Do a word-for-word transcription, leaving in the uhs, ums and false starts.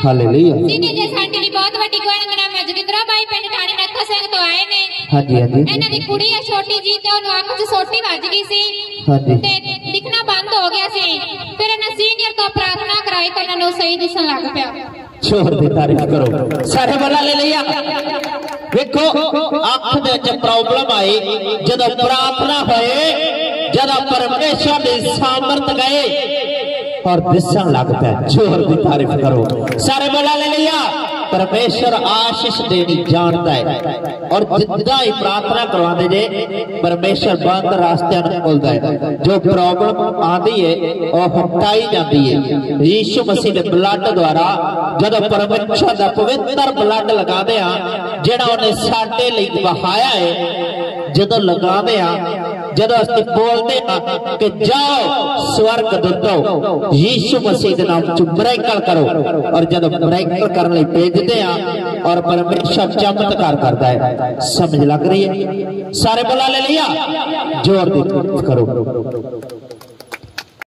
Hallelujah. सीने जे साडी दी बहुत वड्डी कोई नाम है जोगिंद्रा भाई पिंड ठाणी नक्खा सिंह तो आए ने। हां जी हां जी। इन्हां दी कुड़ी है छोटी जी ते ओनु अख च सोटी वज गई सी। हां जी। ते दिखना बंद हो गया सी। फिर इन्हां सीनियर तो प्रार्थना कराई ते इन्हां नु सही दिसन लग पिया। जोर दी तारीफ करो सारे बोला ले लिया। देखो अख दे विच प्रॉब्लम आई जदों प्रार्थना होए जदों परमेश्वर दी सामर्थ गए और दिसन लग पे। जोर दी तारीफ करो सारे बोला ले लिया। परमेश्वर आशीष देनी जानता है और जितना ही प्रार्थना करवाते जे परमेश्वर बंद रास्ते खोलता है। जो प्रॉब्लम आती है वह हटाई जाती है यीशु मसीह के ब्लड द्वारा। जब परमेश्वर का पवित्र ब्लड लगाते हैं जेड़ा उन्हें साडे लई बहाया है जदों लगाते हैं जदों असं बोलते हैं कि जाओ स्वर्ग दूतो यीशु मसीह के नाम च मिरेकल करो और जब मिरेकल करने भेजते हैं और परमेश्वर चमत्कार करता है। समझ लग रही है सारे बोला ले लिया। जोर दी करो।